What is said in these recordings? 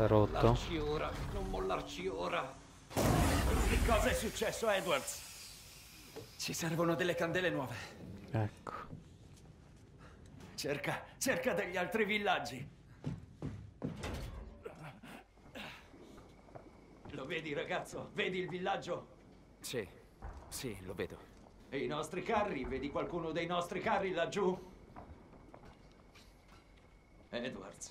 è rotto. Mollarci ora, non mollarci ora. Che cosa è successo, Edwards? Ci servono delle candele nuove. Ecco. Cerca degli altri villaggi. Lo vedi, ragazzo? Vedi il villaggio? Sì, sì, lo vedo. E i nostri carri? Vedi qualcuno dei nostri carri laggiù? Edwards.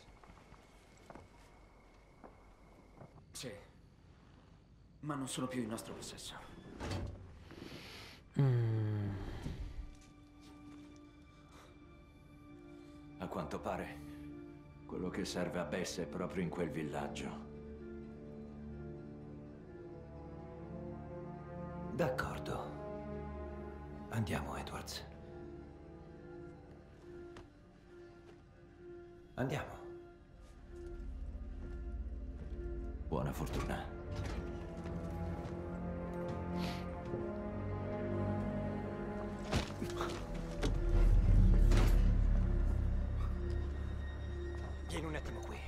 Sì. Ma non sono più in nostro possesso. A quanto pare, quello che serve a Bess è proprio in quel villaggio. D'accordo. Andiamo, Edwards. Andiamo. Buona fortuna. Vieni un attimo qui.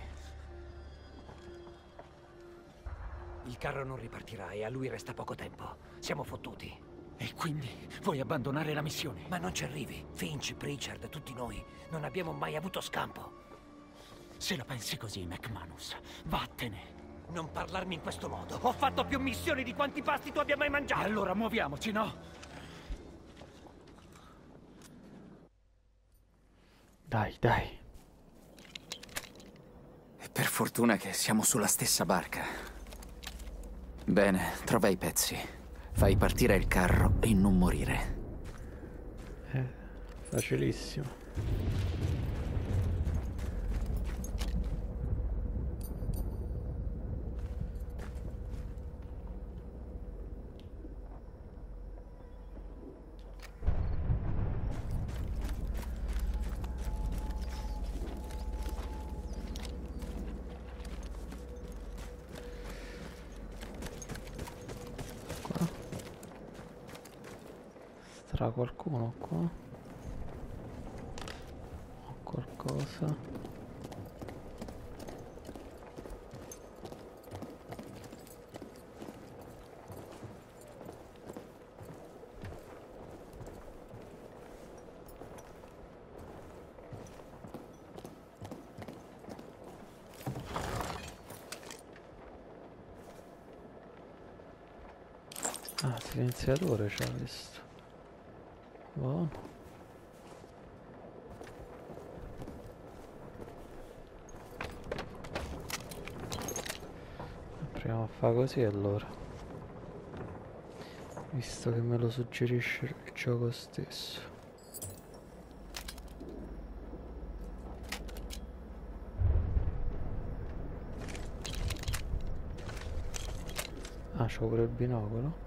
Il carro non ripartirà e a lui resta poco tempo. Siamo fottuti. E quindi vuoi abbandonare la missione? Ma non ci arrivi. Finch, Pritchard, tutti noi. Non abbiamo mai avuto scampo. Se la pensi così, McManus, vattene. Non parlarmi in questo modo. Ho fatto più missioni di quanti pasti tu abbia mai mangiato. E allora muoviamoci, no? Dai, dai. E per fortuna che siamo sulla stessa barca. Bene, trova i pezzi. Fai partire il carro e non morire. Facilissimo. Sarà qualcuno qua? O qualcosa? Ah, silenziatore c'ha visto. Buono. Proviamo a fare così allora. Visto che me lo suggerisce il gioco stesso. Ah, c'ho pure il binocolo.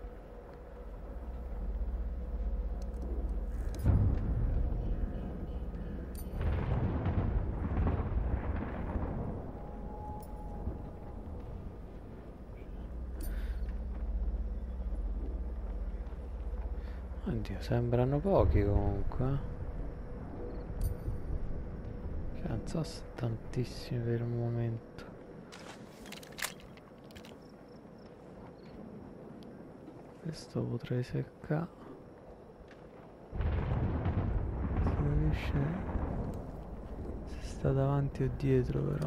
Oddio, sembrano pochi comunque. Cioè, non so se tantissimi per il momento. Questo potrei seccare. Si capisce se sta davanti o dietro però.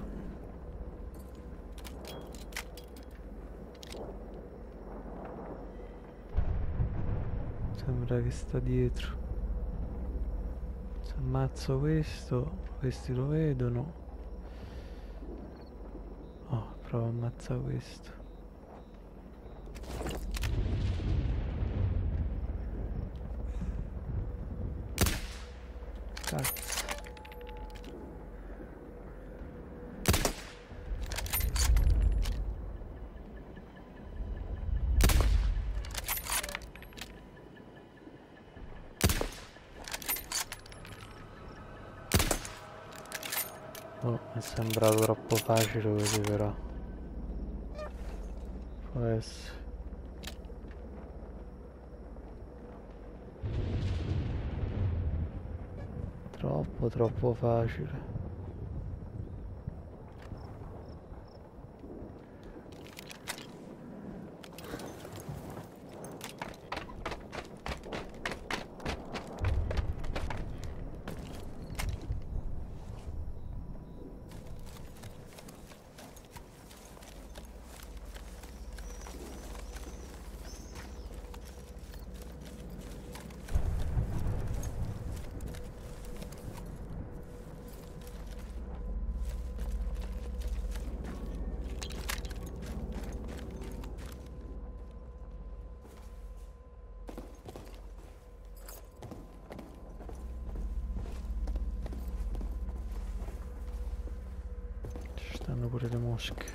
Sembra che sta dietro. Se ammazzo questo, questi lo vedono. Oh, provo a ammazzare questo. Cazzo. Oh, mi è sembrato troppo facile così però. Può essere. Troppo facile. Stanno pure le mosche.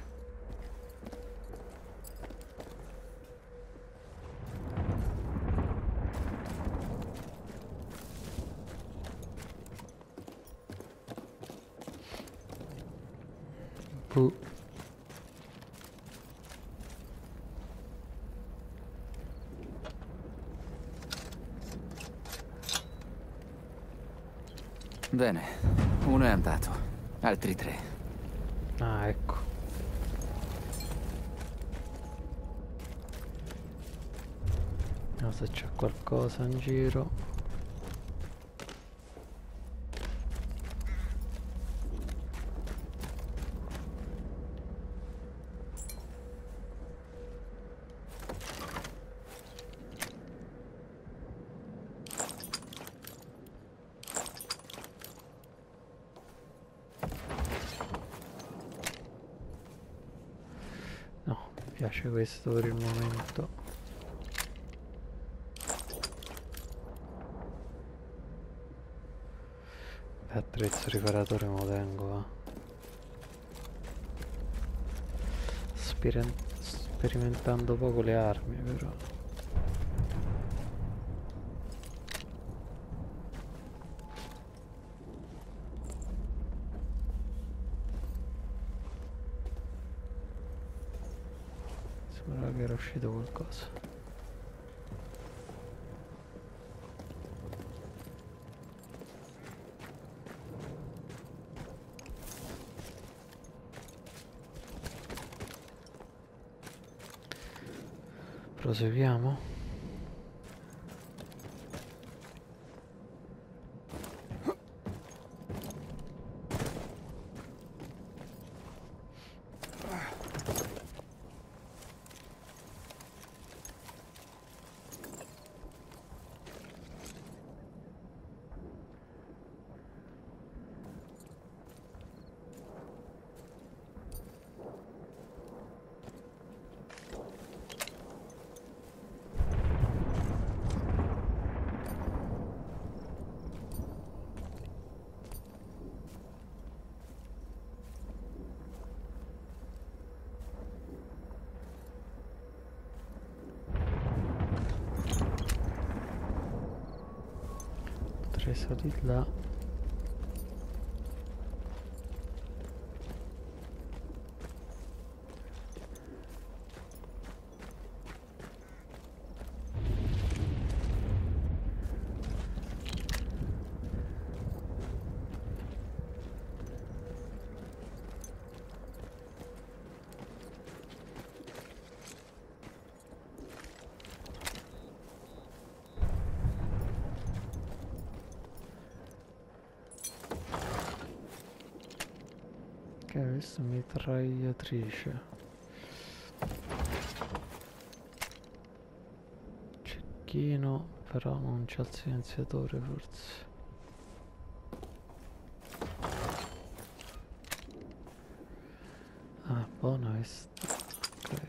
Puh. Bene, uno è andato, altri 3. Ah, ecco. No, se c'è qualcosa in giro. No, mi piace questo per il momento. Attrezzo riparatore me lo tengo, va. Sperimentando poco le armi, però. Sembrava che era uscito qualcosa. Proseguiamo. Potrei salire là. Che è questa mitragliatrice? Cecchino, però non c'è il silenziatore forse. Ah, buona questa. Ok.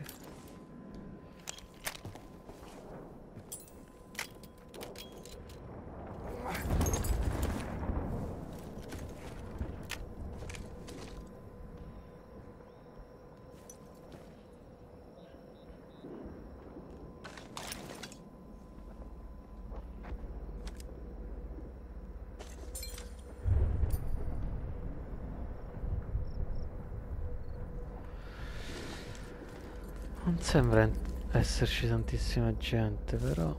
Non sembra esserci tantissima gente, però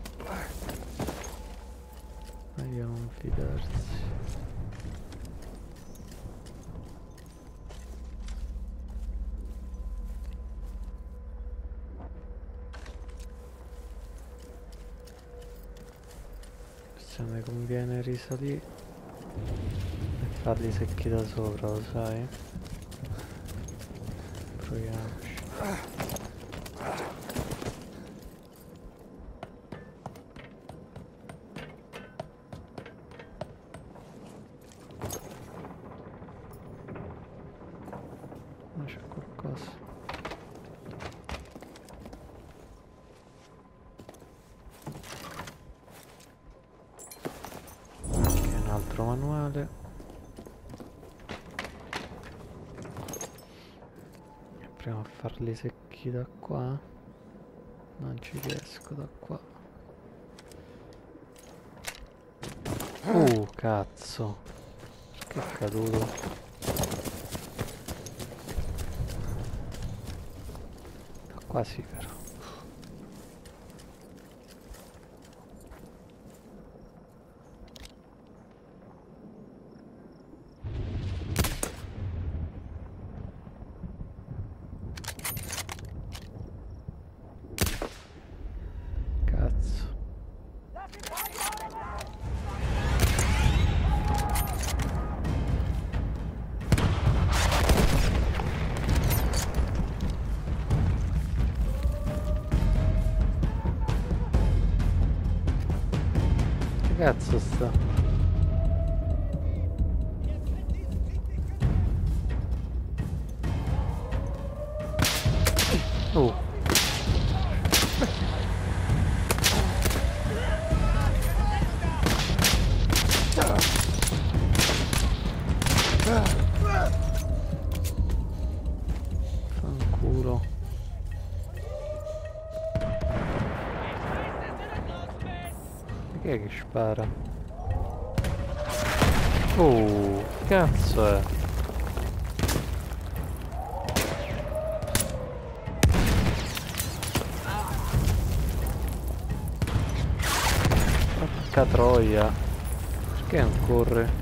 meglio non fidarsi. Se mi conviene risalire e farli secchi da sopra, lo sai? Proviamoci. Ma c'è qualcosa. Ok, un altro manuale. Proviamo a farli secchi da qua. Non ci riesco da qua. Cazzo. Che è caduto? Da qua sì però. Cazzo. Che cazzo sta? Fanculo. Chi è che spara? Che cazzo è? Porca troia. Perché non corre?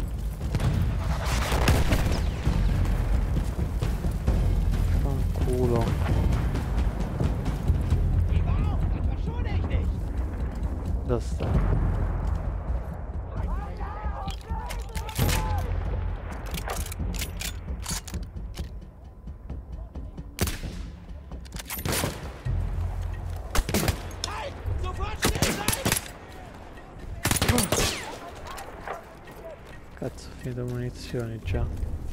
Fanculo. Dove sta? Cazzo, ho finito munizioni già.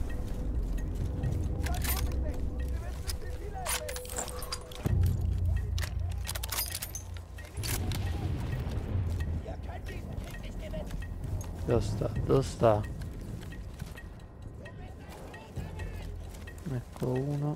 Dove sta? Dove sta? Ecco uno.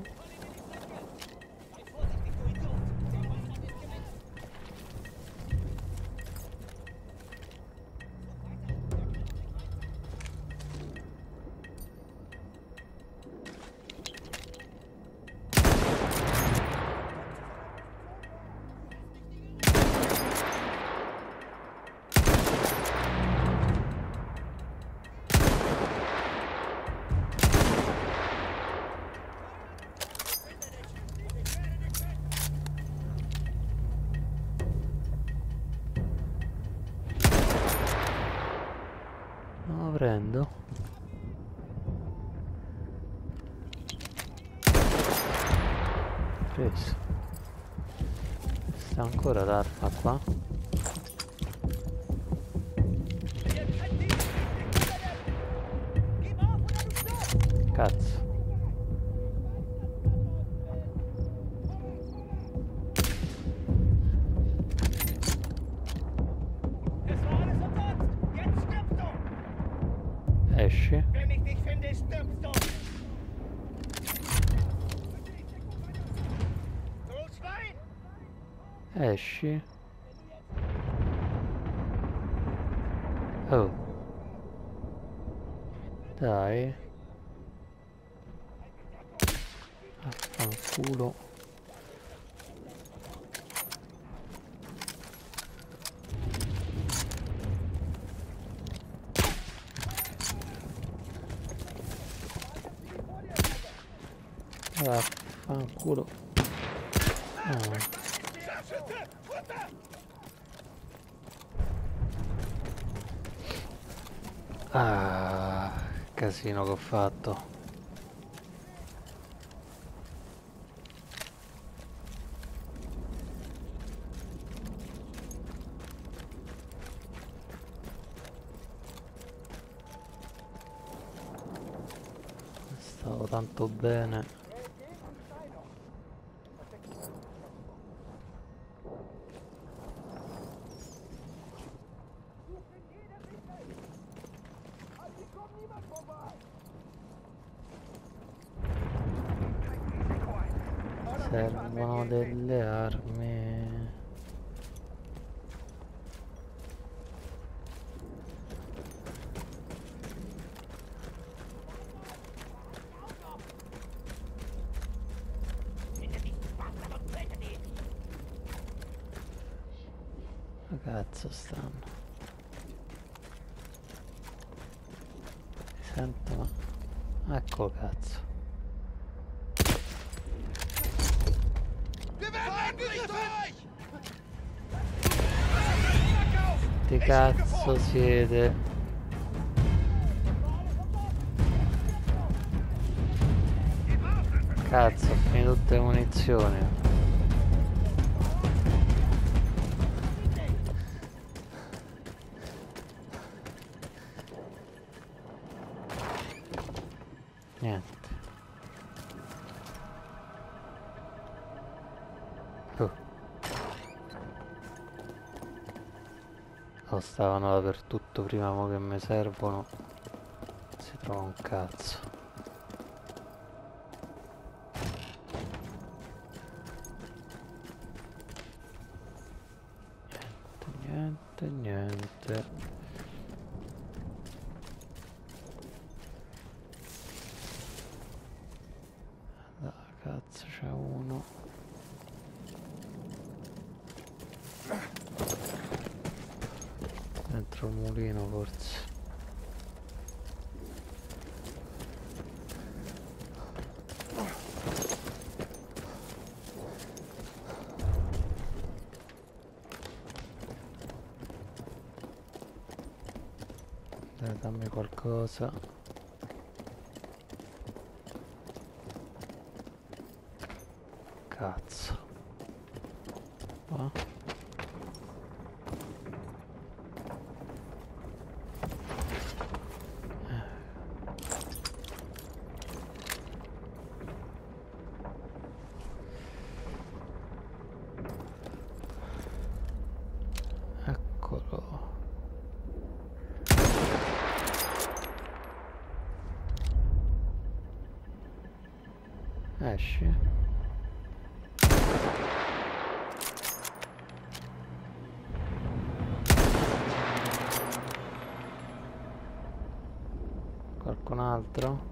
Non lo prendo. Preso. Sta ancora l'arma qua. Cazzo. Esci. Esci. Oh. Dai. Affanculo. Affanculo. Oh. Ah, casino che ho fatto. Stavo tanto bene. servono delle armi. Dove cazzo stanno? Sento, ma... Ecco cazzo. Che cazzo siete? Cazzo, ho finito tutte le munizioni. Niente. Oh, stavano dappertutto prima, mo che mi servono. Si trova un cazzo. Niente, niente. Allora, cazzo, c'è uno. Dentro il mulino forse. Dai, dammi qualcosa. Cazzo. Qua. Eccolo. Esci. Qualcun altro?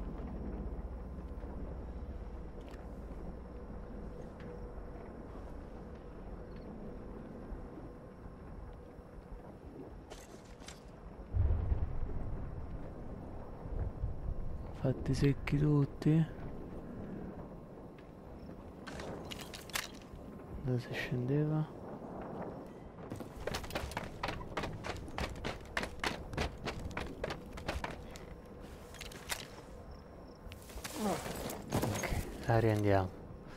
Fatti secchi tutti. Dove si scendeva? Ok, riandiamo.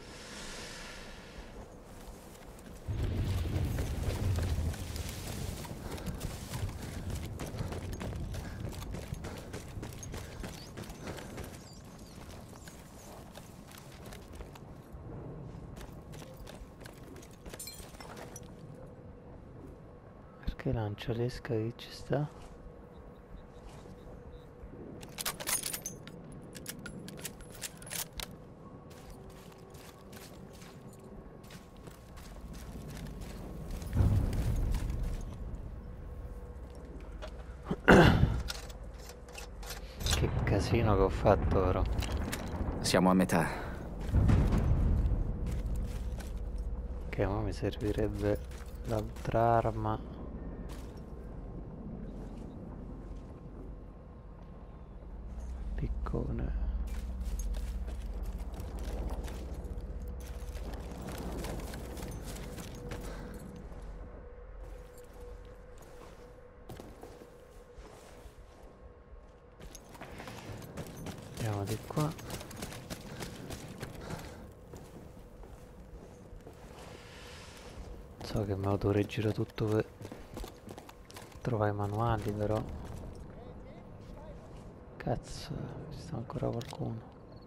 Perché lancia l'esca che ci sta? Che casino che ho fatto ora. Siamo a metà. Che ora mi servirebbe l'altra arma. Piccone. Andiamo di qua. So che mi autoreggira tutto per trovare i manuali, però cazzo, ci sta ancora qualcuno.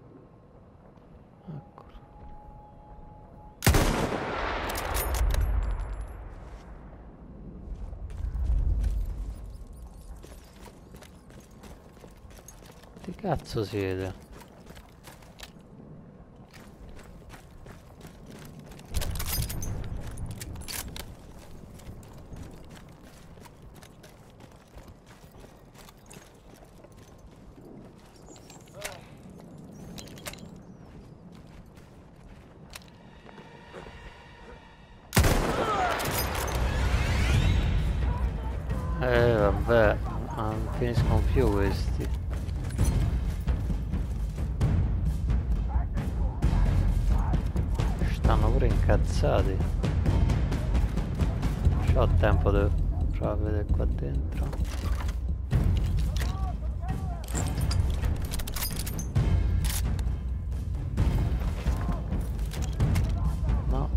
Eccolo. Che cazzo siete? Vabbè, ma non finiscono più questi. Stanno pure incazzati. C'ho tempo di provare a vedere qua dentro. No.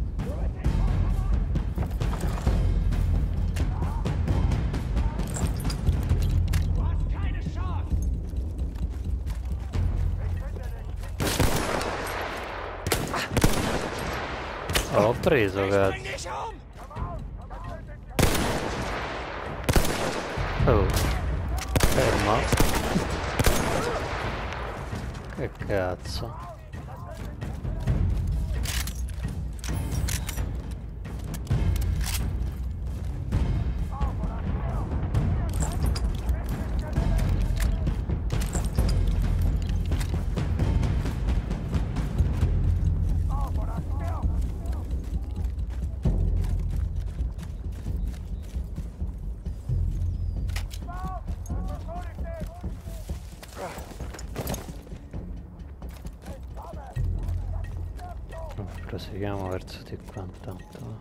L'ho preso, cazzo. Oh, ferma. Che cazzo. Proseguiamo verso di qua intanto.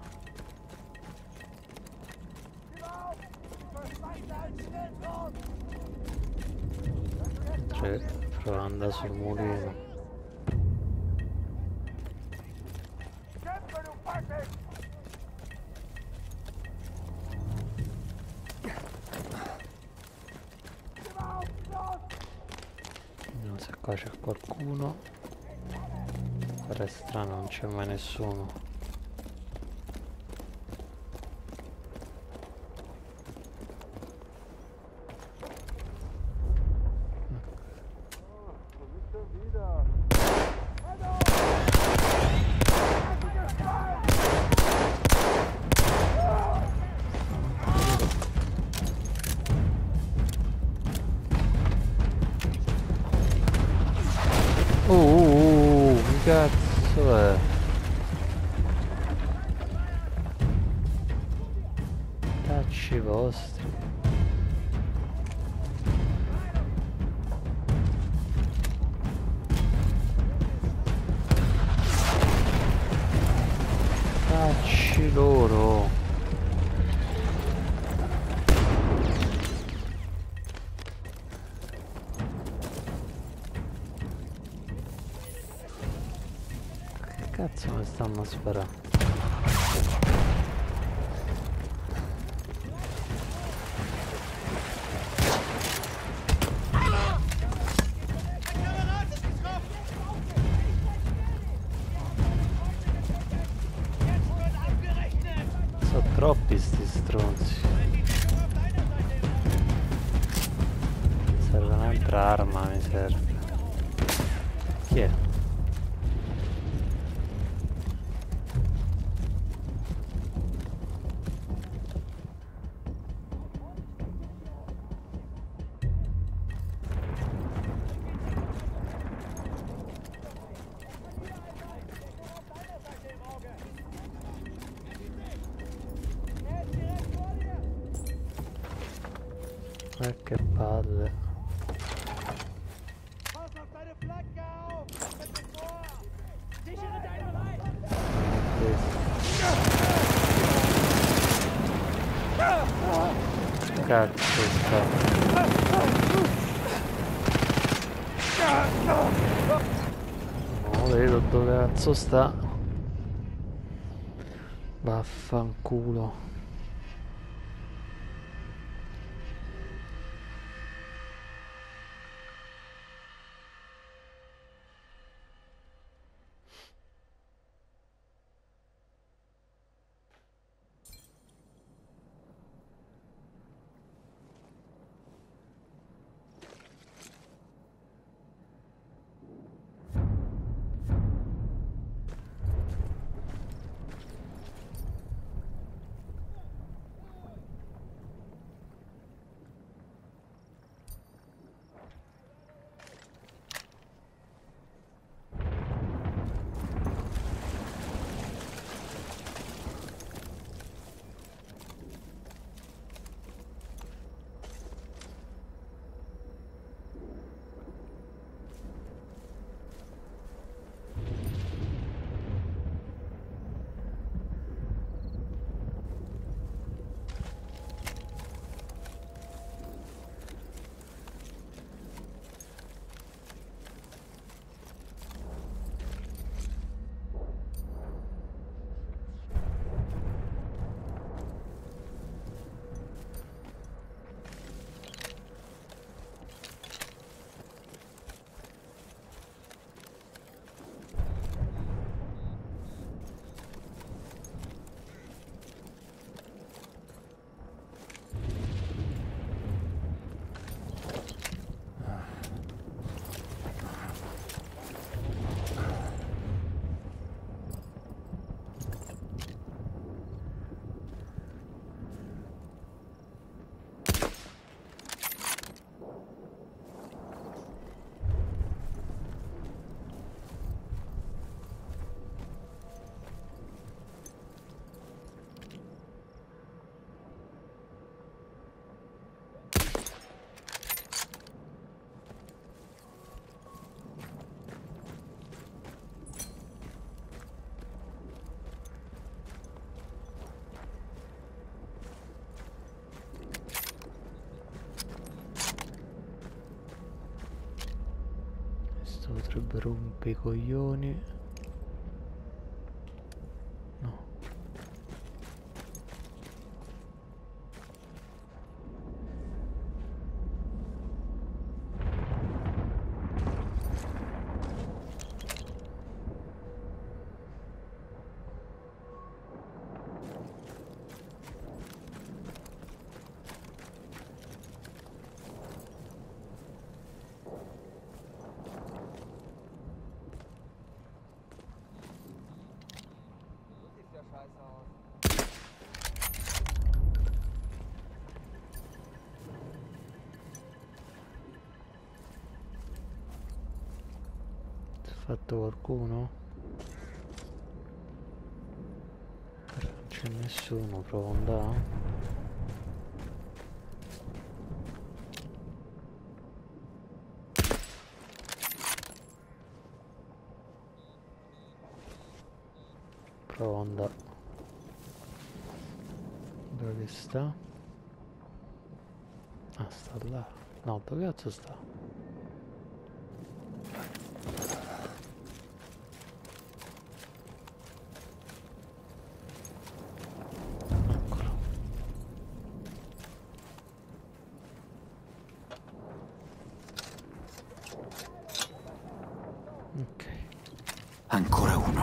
Prova ad andare sul mulino. Vediamo se qua c'è qualcuno. È strano, non c'è mai nessuno. Che cazzo è? Tacci vostri. Tacci loro. Cazzo mi stanno a sparare. Sono troppi sti stronzi. Serve un'altra arma, mi serve. Chi è? Che palle. Cazzo sta. Non vedo dove cazzo sta. Vaffanculo. Rompe i coglioni. No. Fatto qualcuno? Non c'è nessuno, provo ad andare. Provo ad andare. Dove sta? Ah, sta là. No, dove cazzo sta? Ok. Ancora uno.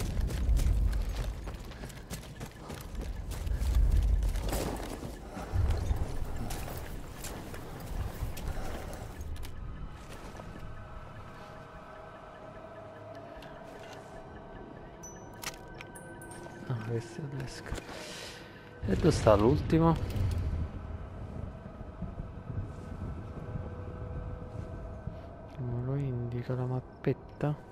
Ah, questa è l'esca. E dove sta l'ultimo? Non lo indica la mappetta.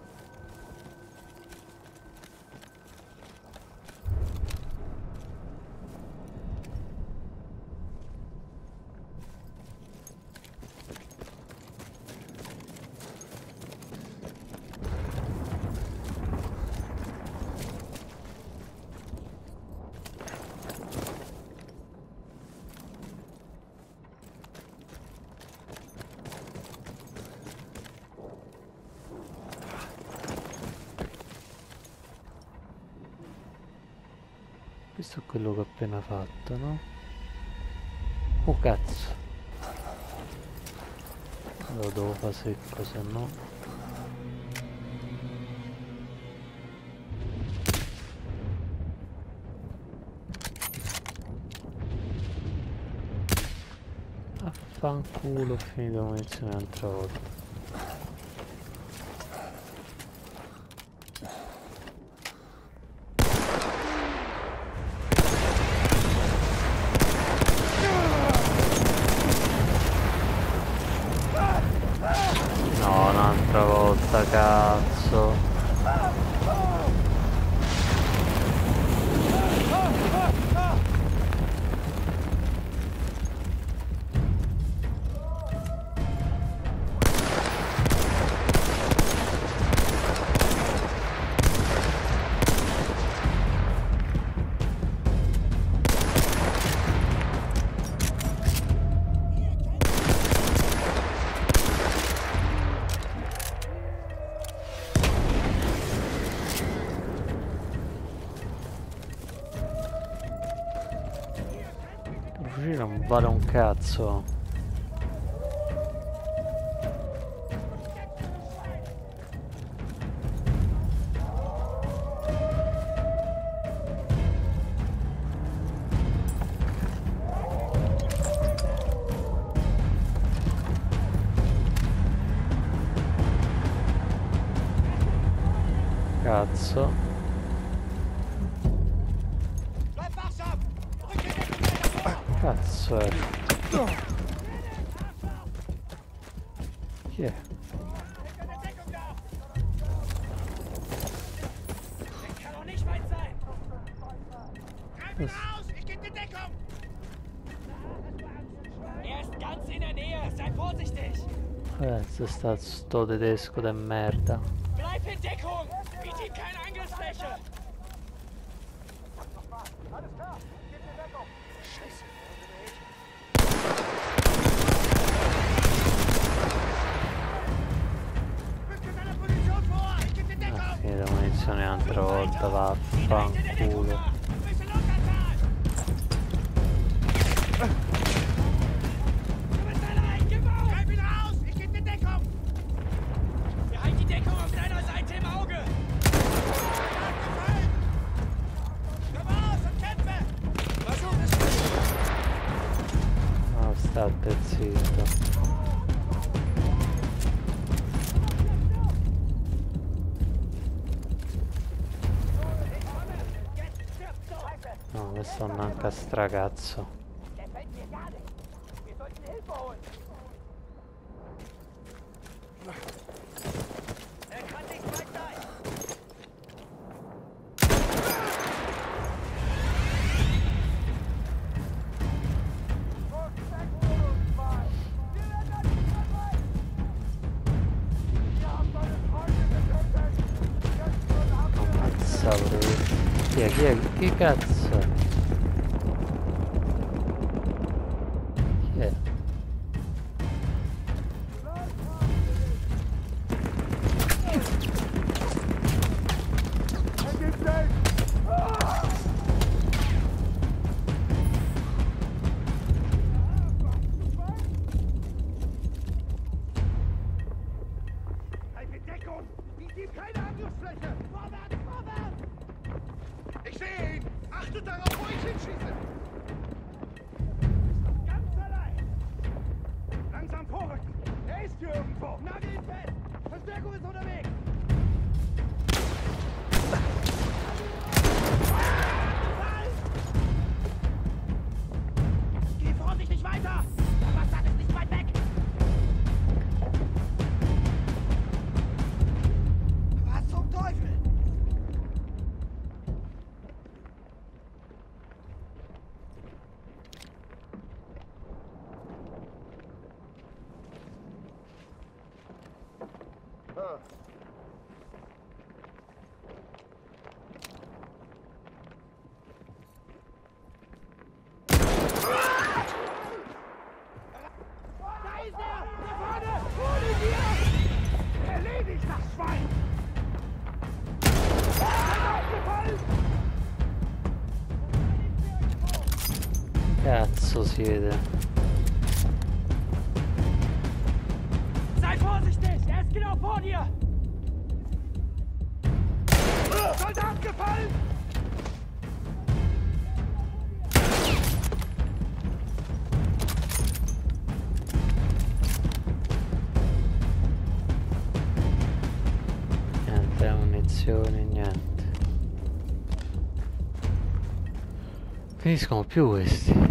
Questo è quello che ho appena fatto, no? Oh cazzo! Lo devo fare secco, se no... Affanculo, ho finito munizione un'altra volta. No, un'altra volta, cazzo. Fucile non vale un cazzo. Cazzo. Cazzo è? Chi è? Se sta sto tedesco de merda. Bleib in Deckung! Biete ihm keine Angriffsfläche! Alles klar! Gib mir Deckung! Scheiße! Bist in deiner Position! un'altra volta, vaffanculo. No, state zitto. No, questo manca stragazzo. Ammazza pure. Chi è? Chi cazzo è? Chi è? Ich sehe ihn! Achtet darauf, wo ich hinschieße! Ganz allein! Langsam vorrücken! Er ist hier irgendwo! Nagel ihn fest! Verstärkung ist unterwegs! Geh vorsichtig weiter! Der Bastard ist nicht weit weg! Was zum Teufel? Da ist er! Da vorne! Hol ihn dir! Erledigt das Schwein! Cazzo si vede. Sei vorsichtig! Er ist genau vor dir! Soldat gefallen! Niente munizioni, niente. Finiscono più questi.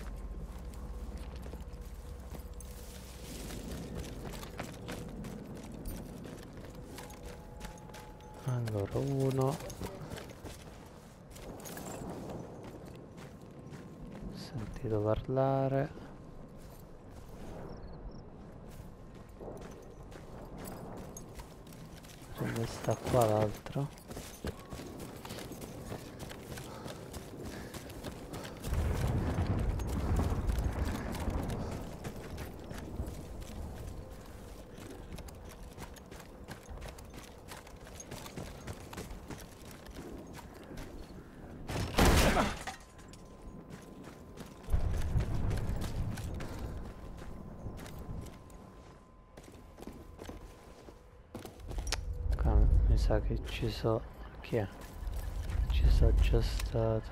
Allora, uno. Ho sentito parlare. Dove sta qua l'altro? Mi sa che ci so... Chi è? Ci sono già stato.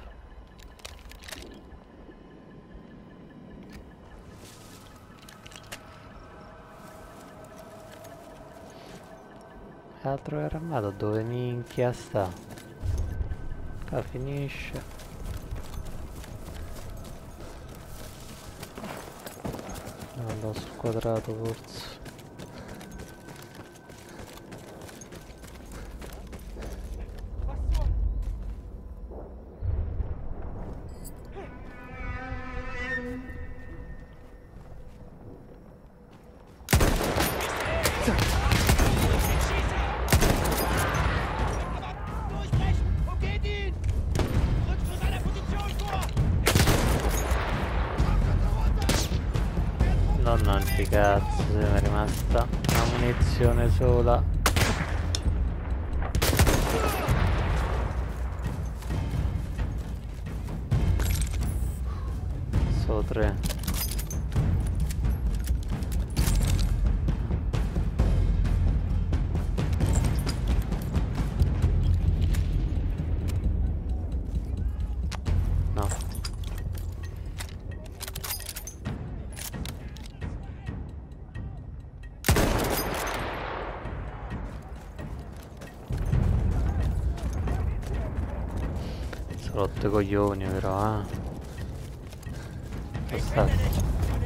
Altro era armato, dove minchia sta? Qua finisce. Non l'ho squadrato forse. Non ti cazzo, se mi è rimasta una munizione sola. 3. No. Rotto i coglioni però, Basta.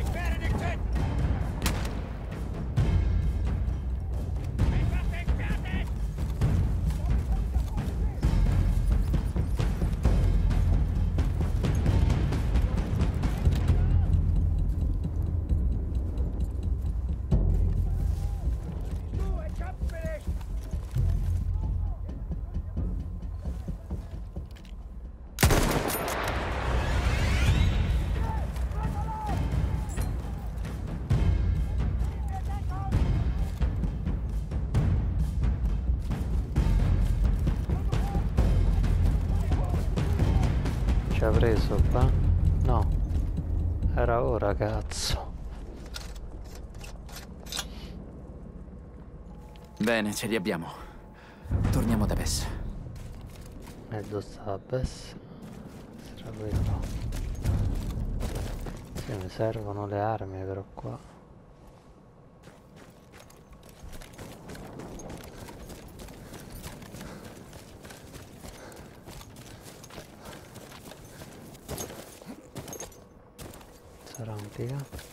Ci ha preso qua? No. Era ora, cazzo. Bene, ce li abbiamo. Torniamo da Bess. E dove sta Bess? Sarà quello. Sì, mi servono le armi però qua. Ceramica.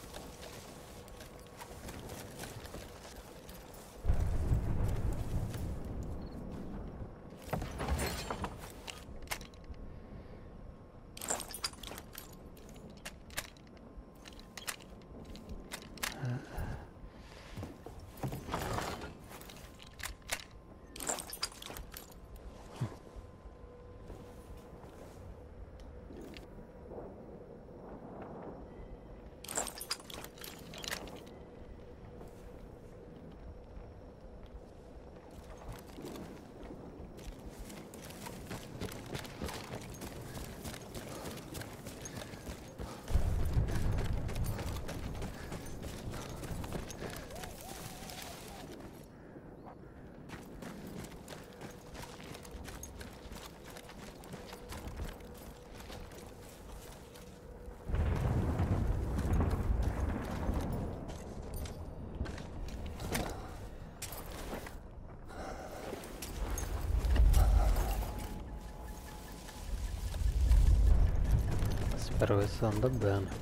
Spero che sta andando bene.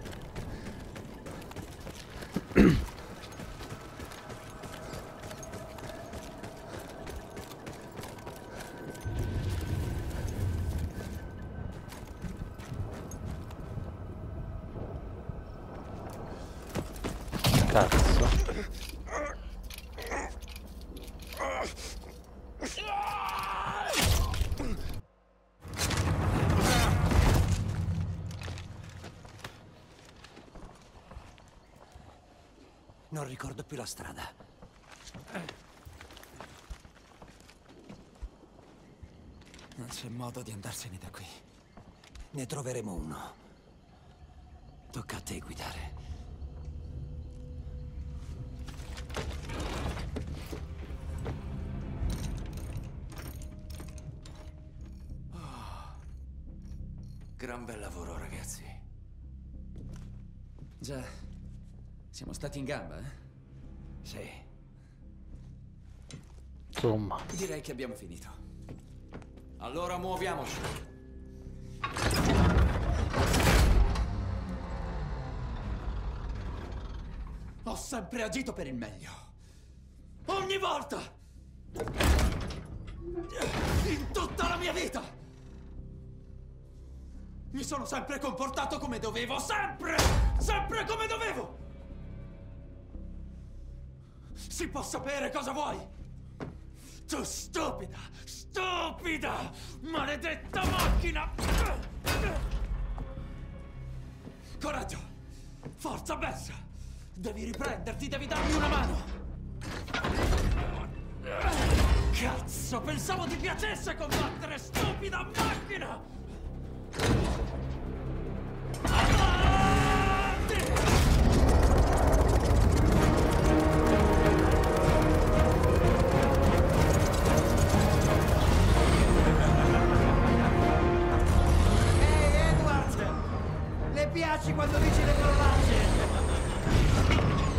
Cazzo. Non ricordo più la strada. Non c'è modo di andarsene da qui. Ne troveremo uno. Tocca a te guidare. Gran bel lavoro, ragazzi. Già. Siamo stati in gamba, eh? Sì. Insomma. Direi che abbiamo finito. Allora muoviamoci. Ho sempre agito per il meglio. Ogni volta! In tutta la mia vita! Mi sono sempre comportato come dovevo, sempre! Sempre come dovevo! Si può sapere cosa vuoi? Tu stupida! Stupida! Maledetta macchina! Coraggio! Forza, Bess! Devi riprenderti, devi darmi una mano! Cazzo, pensavo ti piacesse combattere, stupida macchina! piaci quando dici le parolacce!